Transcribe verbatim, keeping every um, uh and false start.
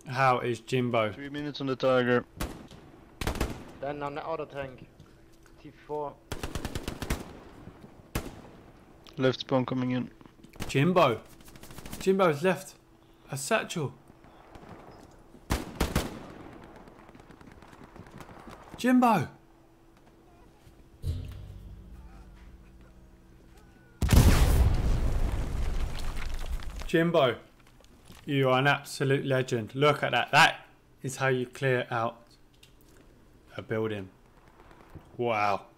How is Jimbo? Three minutes on the Tiger. Then on the auto tank. T four. Left spawn coming in. Jimbo. Jimbo's left a satchel. Jimbo. Jimbo, you are an absolute legend. Look at that. That is how you clear out a building. Wow.